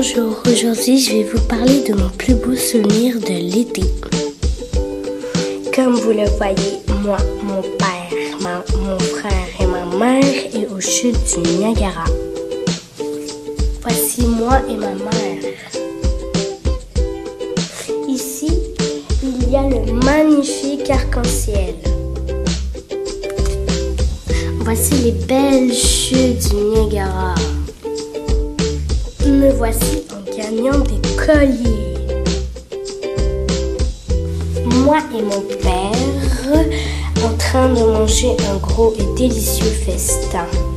Bonjour, aujourd'hui je vais vous parler de mon plus beau souvenir de l'été. Comme vous le voyez, moi, mon père, mon frère et ma mère est aux chutes du Niagara. Voici moi et ma mère. Ici, il y a le magnifique arc-en-ciel. Voici les belles chutes du Niagara. Me voici en gagnant des colliers. Moi et mon père en train de manger un gros et délicieux festin.